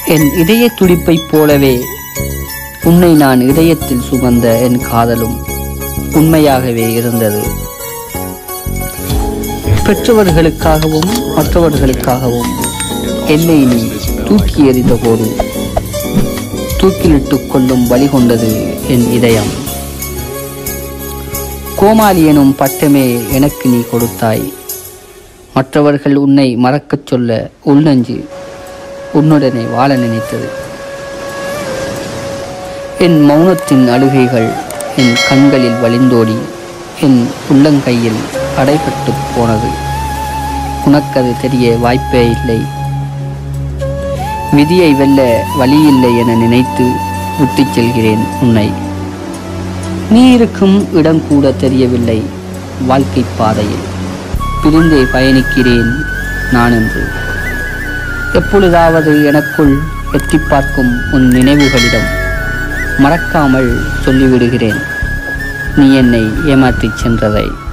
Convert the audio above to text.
என் இதய துடிப்பைப் போலவே உன்னை நான் இதயத்தில் சுமந்த என் காதலும் உண்மையாகவே இருந்தது. பெற்றவர்களுக்காகவும் மற்றவர்களுக்காகவும் என்னை நீ தூக்கி எறிந்த போது தூக்கிலிட்டுக் கொள்ளும் வழி கொண்டது என் இதயம். கோமாளி எனும் பட்டமே எனக்கு நீ கொடுத்தாய். மற்றவர்கள் உன்னை மறக்கச் சொல்ல உள்நெஞ்சு உன்னுடனே வாழ நினைத்தது. என் மௌனத்தின் அழுகைகள் என் கண்களில் வழிந்தோடி என் உள்ளங்கையில் அடைபட்டு போனது. உனக்கது தெரிய வாய்ப்பே இல்லை. விதியை வெல்ல வழியில்லை என நினைத்து விட்டுச் செல்கிறேன் உன்னை. நீ இருக்கும் இடம் கூட தெரியவில்லை வாழ்க்கை பாதையில். பிரிந்தே பயணிக்கிறேன் நான் என்று. எப்பொழுதாவது எனக்குள் எட்டி பார்க்கும் உன் நினைவுகளிடம் மறக்காமல் சொல்லிவிடுகிறேன் நீ என்னை ஏமாற்றிச் சென்றதை.